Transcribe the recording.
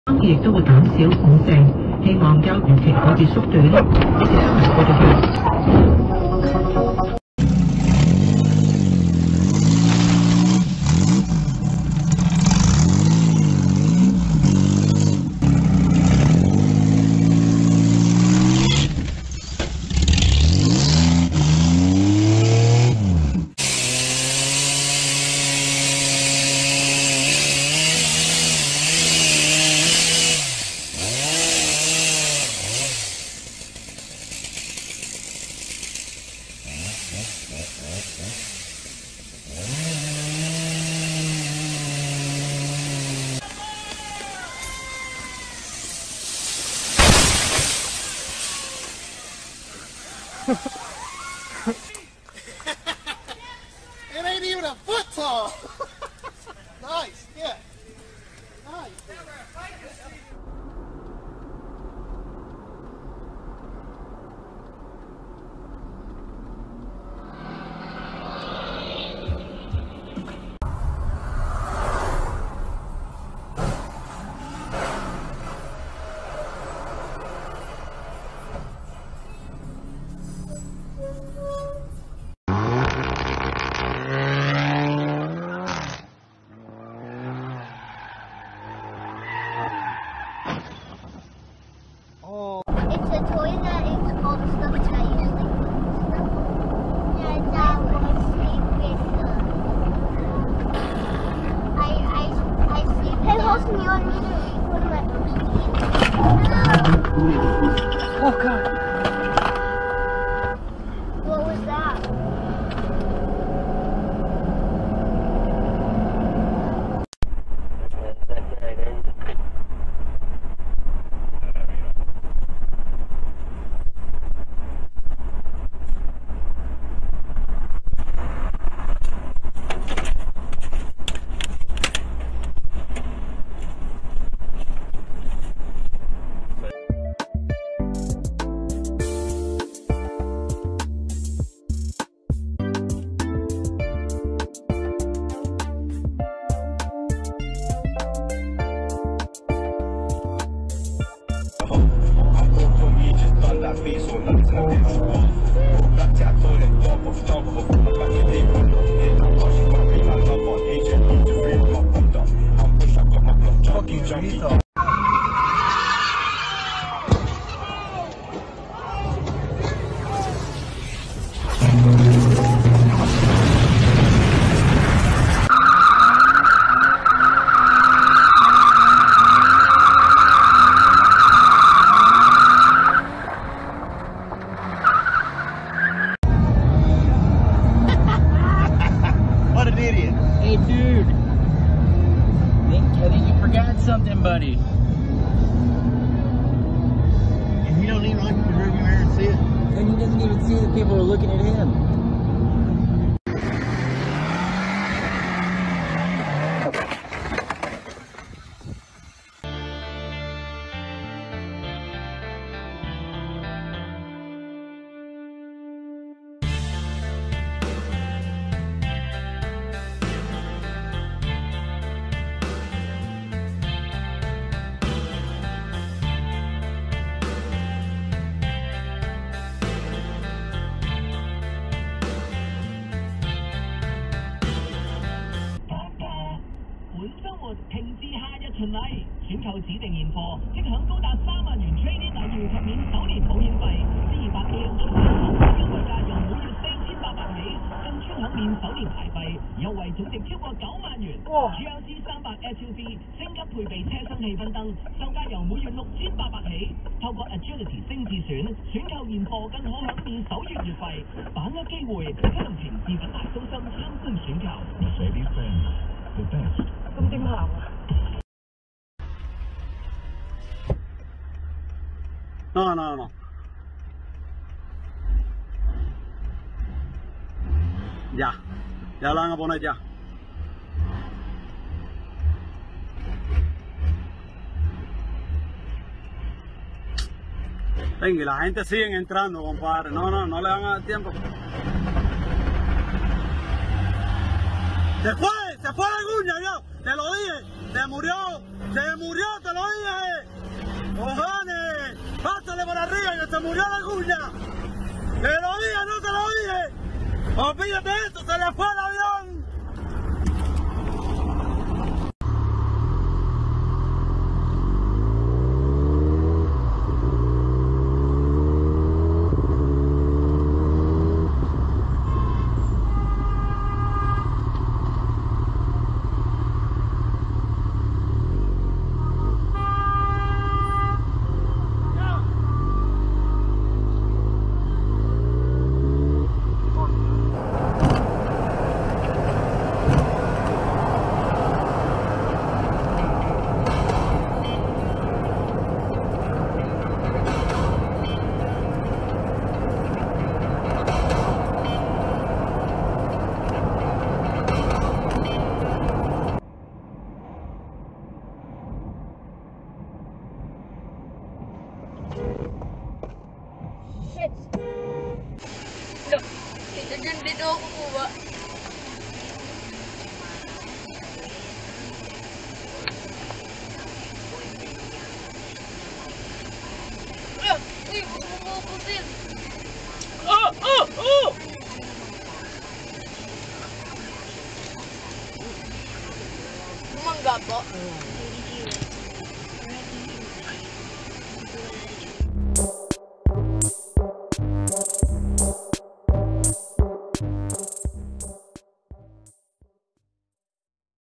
亦都會減少恐症，希望休漁期可以縮短。呢次新聞報道佢。 It ain't even a foot tall. Nice, yeah. Nice. It's a toy that is called a stuffed toy. You sleep with stuff. Yeah, that one sleep with. I sleep. Hey, Holson, you want me to read one of my books to you? Oh God. What was that? What an idiot. Hey, dude. I think you forgot something, buddy. And you don't even look in the rearview mirror and see it? And he doesn't even see that people are looking at him. 巡禮，選購指定現貨，即享高達3萬元 trade-in 禮遇及免首年保險費。C200 A 出產優惠價由每月4,800起，更專享免首年牌費，優惠總值超過9萬元。GLC 300 SUV 升級配備車身氣氛燈，售價由每月6,800起。透過 Agility 精緻選購現貨，更可享免首月月費，把握機會，推動城市品牌中心參觀選購。Mercedes-Benz, the best。咁點行啊？ No. Ya la van a poner ya. Venga, y la gente sigue entrando, compadre. No le van a dar tiempo. Se fue la cuña, yo. Te lo dije. Se murió, te lo dije. ¡Cojones! ¡Pásale por arriba que se murió la cuña! ¡Que lo diga, no te lo dije! ¡Olvídate de esto! ¡Se le fue el avión! Loh, kita dyan dito ako po ba? Uy, bumubusin! Bumangga po?